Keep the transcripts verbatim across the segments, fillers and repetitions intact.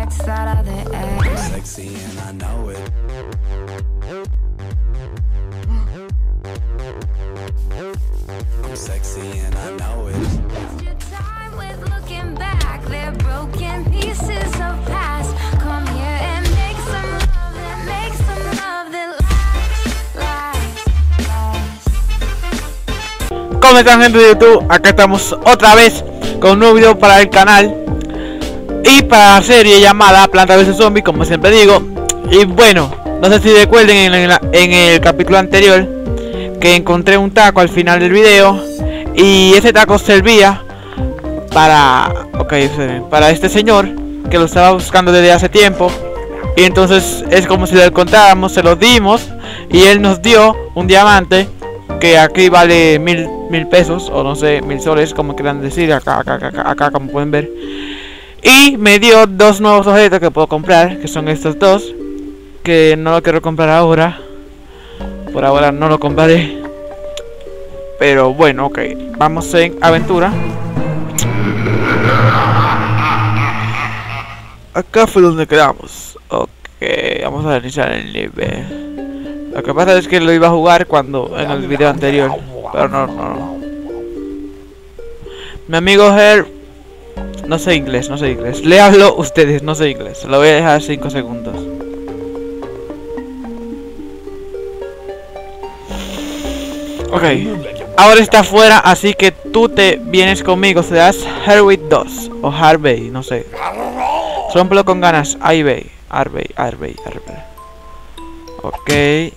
gets that other I'm air. sexy and I know it. I'm sexy and I know it. Waste your time with looking back. They're broken pieces of past. Come here and make some love that makes some love that lasts, lasts, lasts. ¿Cómo están, gente de YouTube? Acá estamos otra vez con un nuevo video para el canal y para la serie llamada Planta versus Zombie, como siempre digo. Y bueno, no sé si recuerden en el, en el capítulo anterior que encontré un taco al final del video, y ese taco servía para, ok, para este señor que lo estaba buscando desde hace tiempo. Y entonces es como si le contáramos, se lo dimos y él nos dio un diamante que aquí vale mil, mil pesos, o no sé, mil soles, como quieran decir, acá, acá, acá, acá, acá, como pueden ver. Y me dio dos nuevos objetos que puedo comprar, que son estos dos, que no lo quiero comprar ahora. Por ahora no lo compraré. Pero bueno, ok, vamos en aventura. Acá fue donde quedamos. Ok, vamos a iniciar el nivel. Lo que pasa es que lo iba a jugar cuando en el video anterior, pero no, no, no. Mi amigo Her, no sé inglés, no sé inglés. Le hablo ustedes, no sé inglés. Lo voy a dejar cinco segundos. Ok, ahora está afuera, así que tú te vienes conmigo. Serás Harvey dos o Harvey, no sé. Rómpelo con ganas. Harvey, Harvey, Harvey, Harvey. Ok.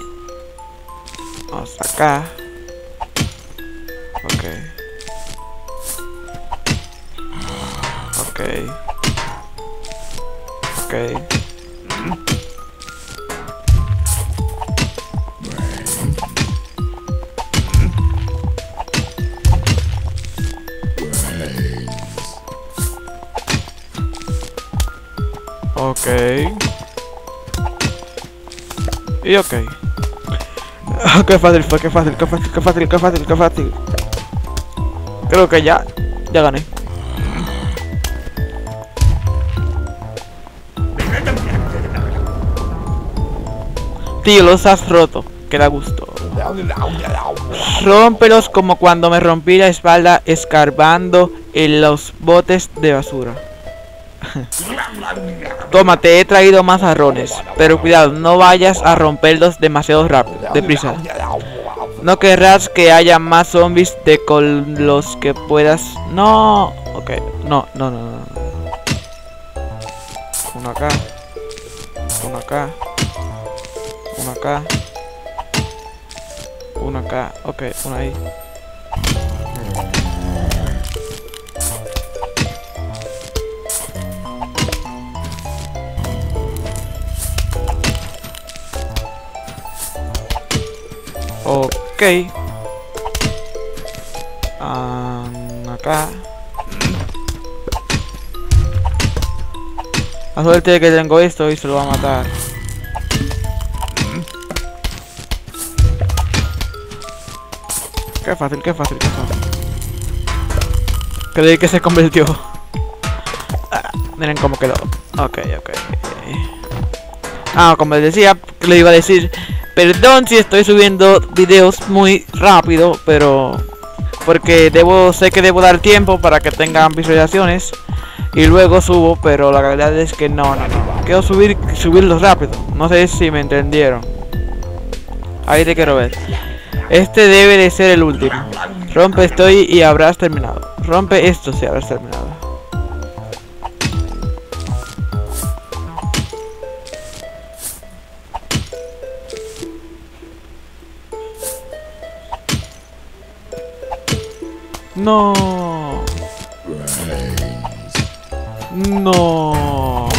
Vamos acá. Ok. Ok. Ok. Ok. Y ok. Oh, qué fácil fue, qué fácil, qué fácil, qué fácil, qué fácil, qué fácil. Creo que ya, ya gané. Tío, los has roto, que da gusto. Rómpelos como cuando me rompí la espalda escarbando en los botes de basura. Toma, te he traído más jarrones, pero cuidado, no vayas a romperlos demasiado rápido, deprisa. No querrás que haya más zombies de con los que puedas. No, ok, no, no, no, no. Uno acá, uno acá, uno acá, uno acá, ok, uno ahí. Ok. Um, acá. La suerte de que tengo esto y se lo va a matar. Qué fácil, qué fácil, qué fácil. Creí que se convirtió. Ah, miren cómo quedó. Ok, ok. Ah, como les decía, le iba a decir. Perdón si estoy subiendo videos muy rápido, pero porque debo, sé que debo dar tiempo para que tengan visualizaciones y luego subo, pero la realidad es que no, no, no. Quiero subir, subirlos rápido. No sé si me entendieron. Ahí te quiero ver. Este debe de ser el último. Rompe esto y habrás terminado. Rompe esto si habrás terminado. No. No.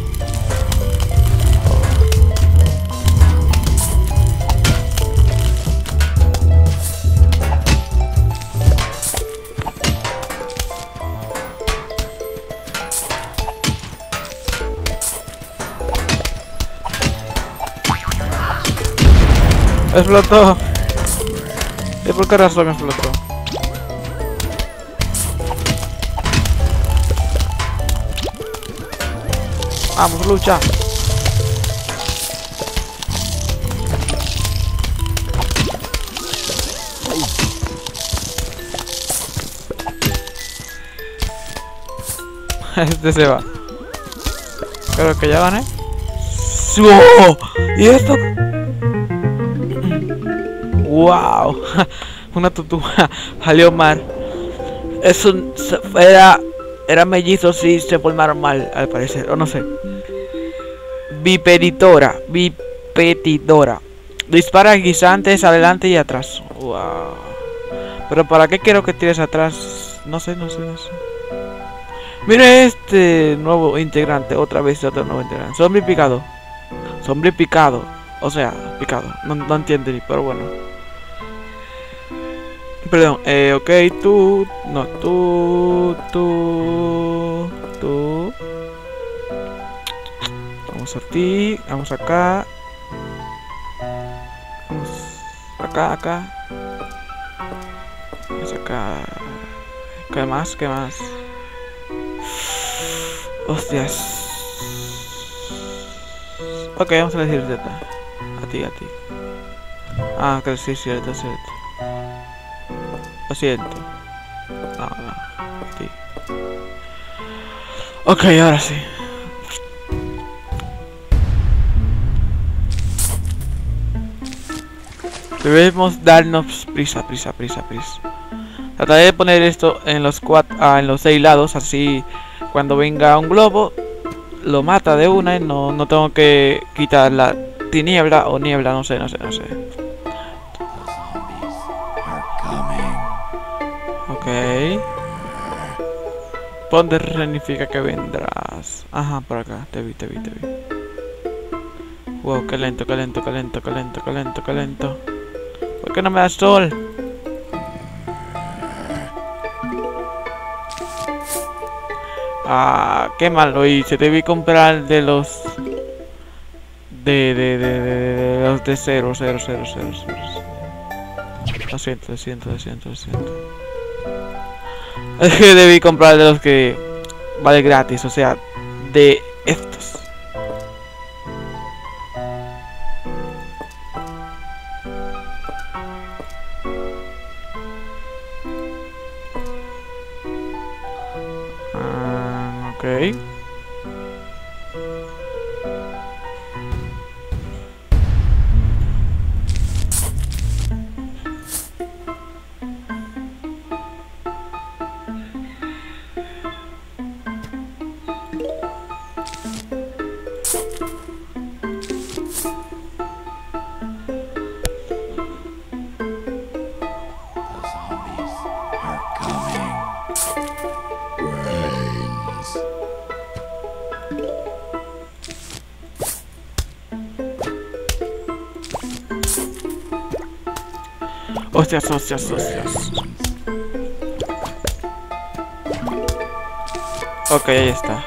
Explotó. ¿Y por qué razón explotó? Vamos, lucha. Este se va. Creo que ya gané. ¡Oh! ¿Y esto? ¡Wow! Una tortuga salió mal. Es un... Era... Era mellizo, sí, se formaron mal, al parecer. O no sé. Bipedidora. Bipedidora. Dispara guisantes adelante y atrás. ¡Wow! Pero ¿para qué quiero que tires atrás? No sé, no sé, no sé. Mire este nuevo integrante, otra vez otro nuevo integrante. Zombie picado. Zombie picado. O sea, picado. No, no entiendo, pero bueno. Perdón, eh, ok, tú. No, tú. Tú. Tú. Vamos a ti. Vamos acá. Vamos acá, acá. Vamos acá. ¿Qué más? ¿Qué más? Hostias. Ok, vamos a decir Z. A ti, a ti. Ah, que sí, cierto, cierto. Lo siento. No, no. A ti. Ok, ahora sí. Debemos darnos prisa, prisa, prisa, prisa. Trataré de poner esto en los cuatro, ah, en los seis lados, así cuando venga un globo lo mata de una y no, no tengo que quitar la tiniebla o niebla, no sé, no sé, no sé. Ok. ¿Dónde significa que vendrás? Ajá, por acá, te vi, te vi, te vi. Wow, qué lento, qué lento, qué lento, qué lento, qué lento, qué lento. ¿Por qué no me das sol? Ah, qué mal lo hice. Debí comprar de los de de de de, de, de los de cero, cero, cero, cero, cero. Lo siento, lo siento, lo siento, lo siento. Es que debí comprar de los que vale gratis, o sea, de estos. Ah, ok. Hostias, hostias, hostias. Ok, ahí está.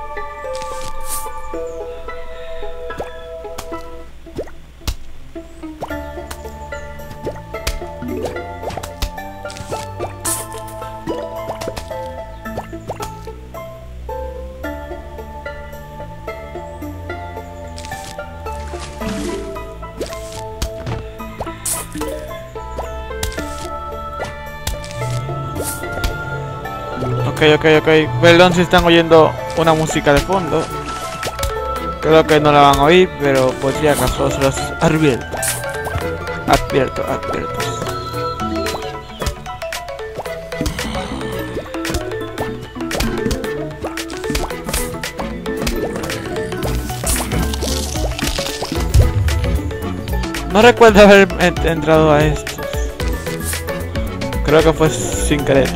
Ok, ok, ok. Perdón si están oyendo una música de fondo. Creo que no la van a oír, pero por si acaso se los advierto. Advierto, advierto. No recuerdo haber entrado a estos. Creo que fue sin querer.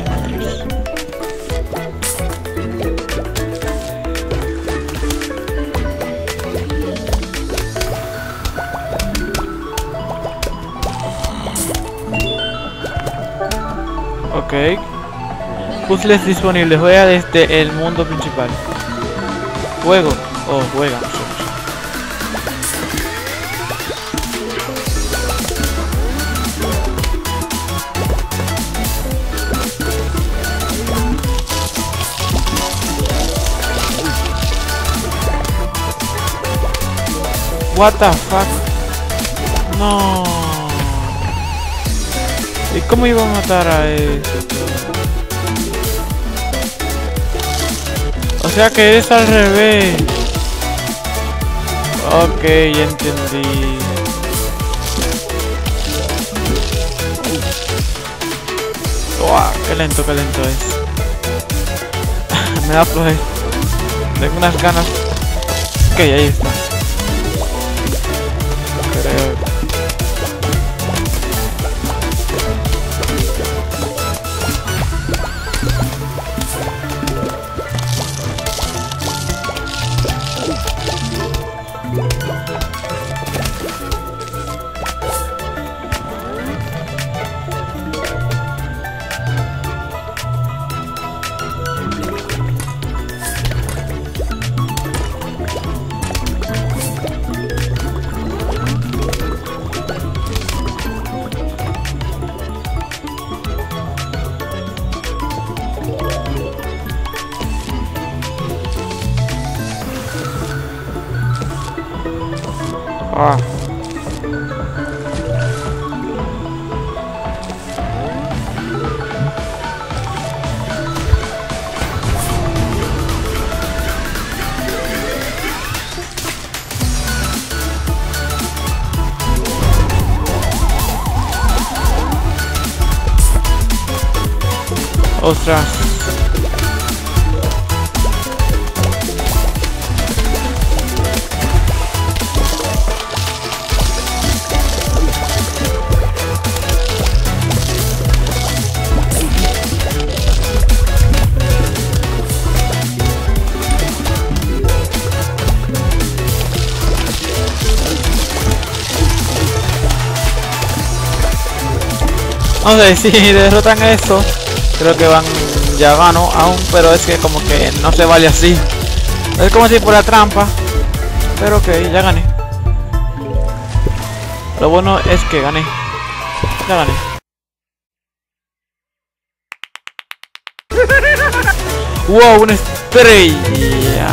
Ok. Puzzles disponibles. Juega desde el mundo principal. Juego. Oh, juega. What the fuck. No. ¿Y cómo iba a matar a esto? O sea que es al revés. Ok, ya entendí. Wow, qué lento, qué lento es. Me da flojera. Tengo unas ganas. Ok, ahí está. Creo. Ah. Ostras. No sé si derrotan esto, creo que van, ya gano aún, pero es que como que no se vale así. Es como si por la trampa, pero ok, ya gané. Lo bueno es que gané, ya gané. Wow, una estrella.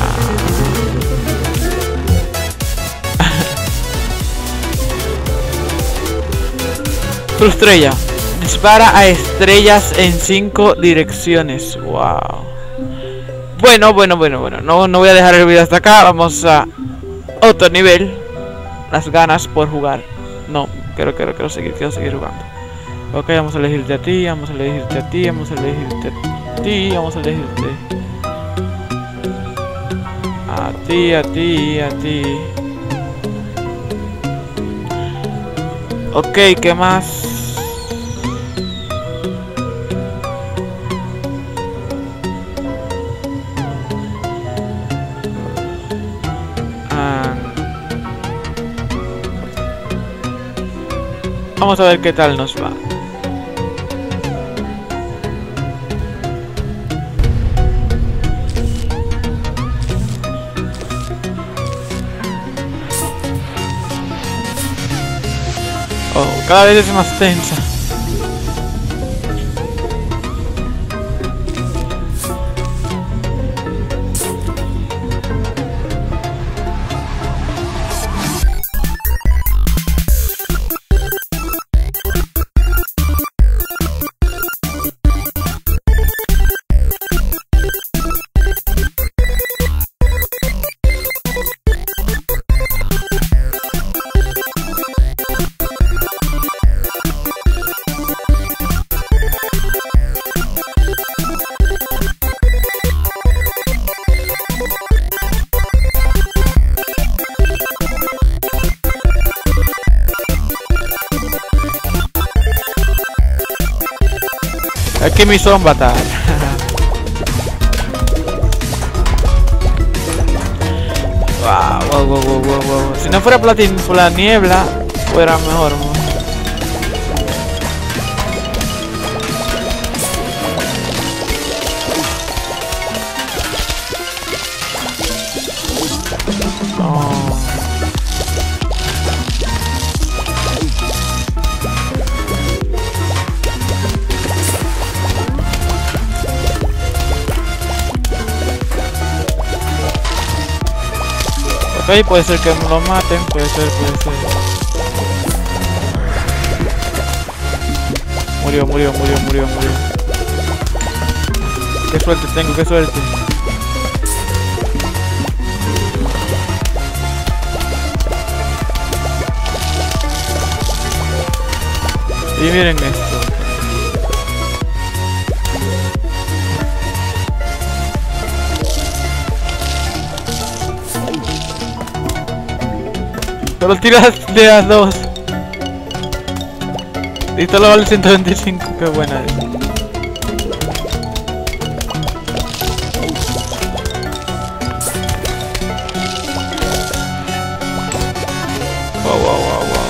Tu estrella. Dispara a estrellas en cinco direcciones. Wow. Bueno, bueno, bueno, bueno. No, no voy a dejar el video hasta acá. Vamos a otro nivel. Las ganas por jugar. No, quiero, quiero, quiero seguir, quiero seguir jugando. Ok, vamos a elegirte a ti, vamos a elegirte a ti, vamos a elegirte a ti, vamos a elegirte a ti, a ti, a ti. Ok, ¿qué más? Vamos a ver qué tal nos va. Oh, cada vez es más tensa. Aquí mi son batar. Wow, wow, wow, wow, wow, wow. Si no fuera platin por la niebla, fuera mejor. Oh. Ok, puede ser que me lo maten, puede ser, puede ser. Murió, murió, murió, murió, murió. Qué suerte tengo, qué suerte. Y miren esto. Solo tiras de a dos. Y solo vale ciento veinticinco, qué buena es. Wow, wow, wow, wow.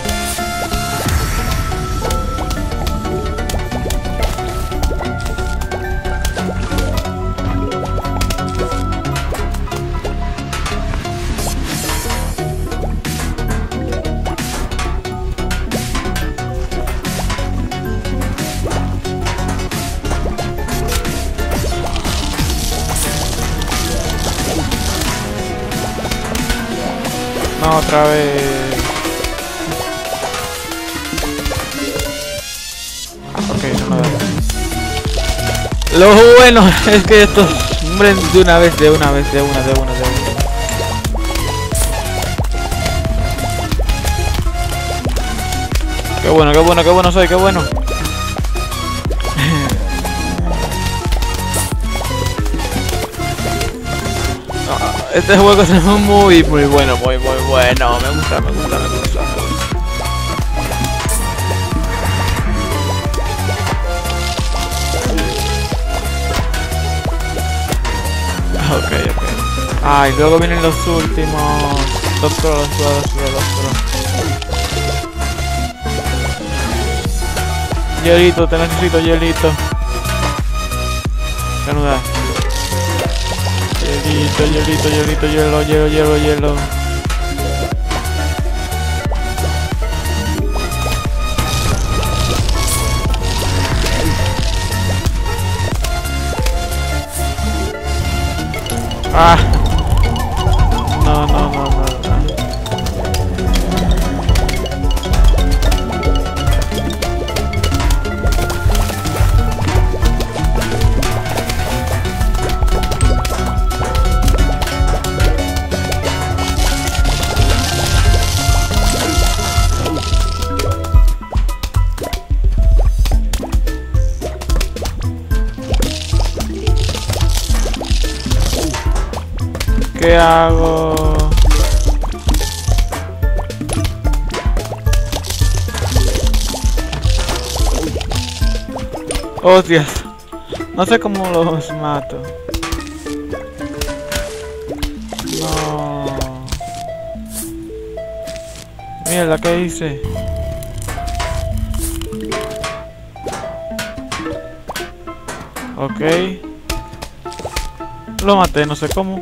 No, otra vez. Ok, no me da. Lo bueno es que estos mueren de una vez, de una vez, de una, de una, de una. Qué bueno, qué bueno, qué bueno soy, qué bueno. Este juego es muy, muy bueno, muy, muy bueno. Me gusta, me gusta, me gusta. Ok, ok. Ah, y luego vienen los últimos. Dos pro, dos pro, dos pro, dos pro. Hielito, te necesito hielito. Saluda. Hielito, hielito, hielito, hielo, hielo, hielo, hielo. Ah. No, no, no, no, no. ¿Qué hago? Oh, Dios. No sé cómo los mato. No. Mierda, ¿qué hice? Ok. Lo maté, no sé cómo.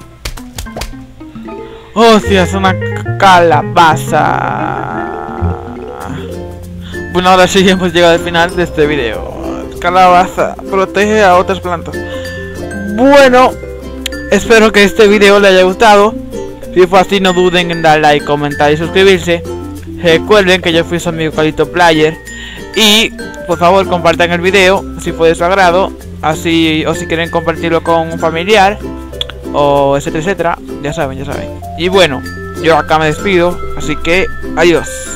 ¡Hostia! Es una calabaza. Bueno, ahora sí hemos llegado al final de este video. Calabaza protege a otras plantas. Bueno, espero que este video les haya gustado. Si fue así, no duden en dar like, comentar y suscribirse. Recuerden que yo fui su amigo Calito Player. Y por favor compartan el video si fue de su agrado. Así, o si quieren compartirlo con un familiar, o etcétera, etcétera. Ya saben, ya saben. Y bueno, yo acá me despido, así que adiós.